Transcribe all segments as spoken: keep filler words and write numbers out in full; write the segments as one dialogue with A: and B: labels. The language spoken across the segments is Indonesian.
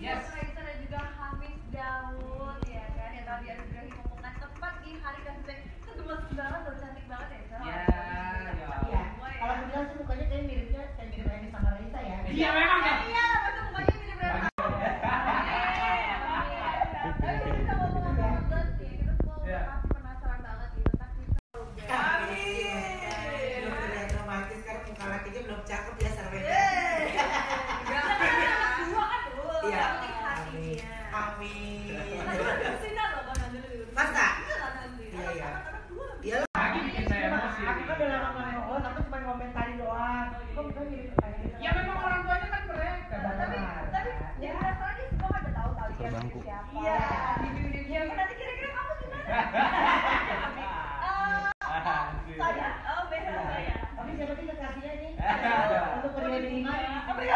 A: Yes. Raisa dan juga Hafiz Daud ya kan yang tadi ada juga himpungan tepat di hari kasih sayang. Itu gemes banget loh, cantik banget ya Cok.
B: Iya. Iya. Kalau aku bilang sih mukanya kayak miripnya kayak mirip Eni sama Raisa ya.
A: Iya memang ya. Iya, betul mukanya mirip Raisa. Tapi kita ngomong-ngomong banget sih, kita semua pasti penasaran banget gitu tapi
B: Amin. Udah terlihat romantis karena muka lakinya belum cakep ya Sarwenda. Iya. Amin. Amin. Masa? Iya iya. Iya lah.
C: Lagi bikin saya emosi.
B: Aku kan udah lama nggak nonton, aku cuma komentari doang. Kok bukan mirip kayak gitu?
C: Ya memang orang tuanya kan mereka.
A: tapi tapi ya masalahnya semua pada tahu tahu dia siapa. Iya. Iya. Nanti kira-kira kamu gimana? Saya, oh beda saya.
B: Tapi siapa sih kekasihnya ini? Untuk periode ini.
A: Apa ya?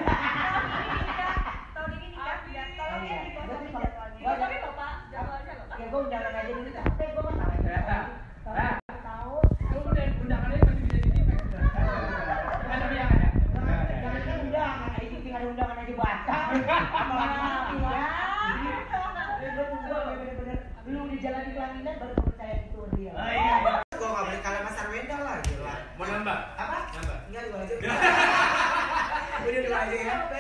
A: Tahun ini nikah. Tahun ini dipotongin jadwalnya. Wah, tapi Bapak jadwalnya loh.
B: Ya gue undangan aja dulu capek gue mah tahu. Tahu.
C: Kamu udah undangannya masih bisa di-tipek. Ada yang ada.
B: Jangan kan undangan, itu tinggal undangan aja batal. Ya. Bener-bener lu di jalan di pelaminan baru percaya itu dia.
C: Oh iya.
B: Gue nggak boleh kalah sama Sarwenda lah, gila.
C: Mau nambah?
B: Apa?
C: Nambah.
B: Enggak, dua aja. Udah dua aja ya.